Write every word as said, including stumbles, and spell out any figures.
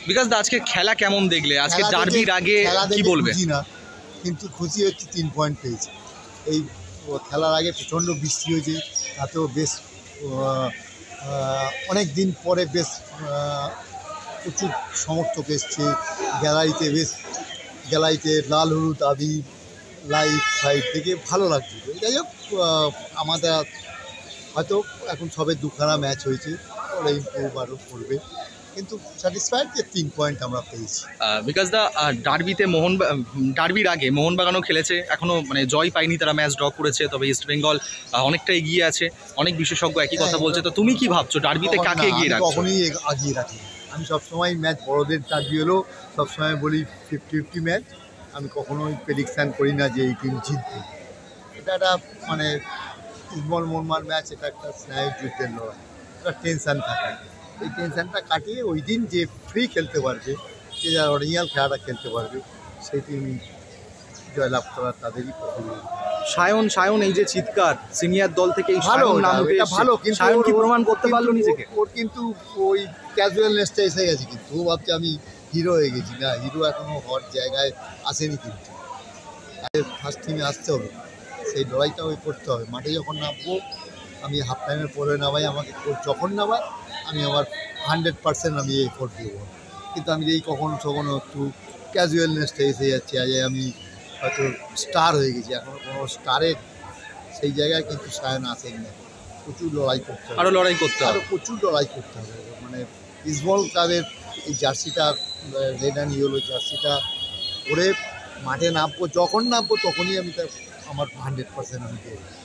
বিকাশ দা আজকে খেলা কেমন দেখলে? আজকে ডার্বির আগে কি বলবে? না, কিন্তু খুশি হচ্ছে তিন পয়েন্ট পেয়েছে। এই খেলার আগে প্রচণ্ড বৃষ্টি হয়েছে, তাতেও বেশ অনেক দিন পরে বেশ প্রচুর সমর্থক এসছে গ্যালারিতে। বেশ গ্যালারিতে লাল হলুদ আবি লাইট ফাইট দেখে ভালো লাগছে। যাই হোক, আমাদের হয়তো এখন সবে দুখানা ম্যাচ হয়েছে, ওরা ইম্প্রুভ আরও করবে, কিন্তু স্যাটিসফাইড যে তিন পয়েন্ট আমরা পেয়েছি। বিকজ দা ডার্বিতে মোহন ডার্বির আগে মোহনবাগানও খেলেছে, এখনও মানে জয় পায়নি, তারা ম্যাচ ড্র করেছে, তবে ইস্ট বেঙ্গল অনেকটা এগিয়ে আছে। অনেক বিশেষজ্ঞ একই কথা বলছে, তো তুমি কি ভাবছো ডার্বিতে কাকে এগিয়ে রাখছো? কখনোই এগিয়ে রাখি, আমি সবসময় ম্যাচ বড়দের ডার্বি হলেও সবসময় বলি ফিফটি ফিফটি ম্যাচ। আমি কখনোই প্রেডিকশান করি না যে এই টিম জিতবে। এটা একটা মানে ফুটবল মোরমার ম্যাচ, এটা একটা স্নায়ুর যুদ্ধের লড়াই, একটা টেনশান থাকে। এই টেনশানটা কাটিয়ে ওই দিন যে ফ্রি খেলতে পারবে, যে যারা অরিজিনাল খেলাটা খেলতে পারবে, সেই টিমই জয়লাভ করার তাদেরই পছন্দ। সায়ন সায়ন এই যে চিৎকার সিনিয়র দল থেকে, এই ভালো নাম এটা ভালো, কিন্তু সায়ন কি প্রমাণ করতে পারলো নিজেকে? ওর কিন্তু ওই ক্যাজুয়ালনেসটা এসে গেছে, কিন্তু ও ভাবছে আমি হিরো হয়ে গেছি। না, হিরো এখনও হওয়ার জায়গায় আসেনি, কিন্তু ফার্স্ট টিমে আসতে হবে, সেই লড়াইটা ওই করতে হবে। মাঠে যখন নামবো, আমি হাফ টাইমের পরে নামাই, আমাকে যখন নামাই আমি আমার হান্ড্রেড পার্সেন্ট আমি এফোর্ট দেবো। কিন্তু আমি যেই কখনো কখনো একটু ক্যাজুয়ালনেসটা এসে যাচ্ছে, আজ আমি হয়তো স্টার হয়ে গেছি, এখনও কোনো স্টারের সেই জায়গায় কিন্তু সায়ন আসেনি না। প্রচুর লড়াই করতে হবে, আরও লড়াই করতে হবে, আরও প্রচুর লড়াই করতে হবে। মানে ইস্টবেঙ্গল ক্লাবের এই জার্সিটা, রেড অ্যান্ড ইয়েলো জার্সিটা পরে মাঠে নামবো, যখন নামবো তখনই আমি তার আমার হান্ড্রেড পার্সেন্ট আমি দেবো।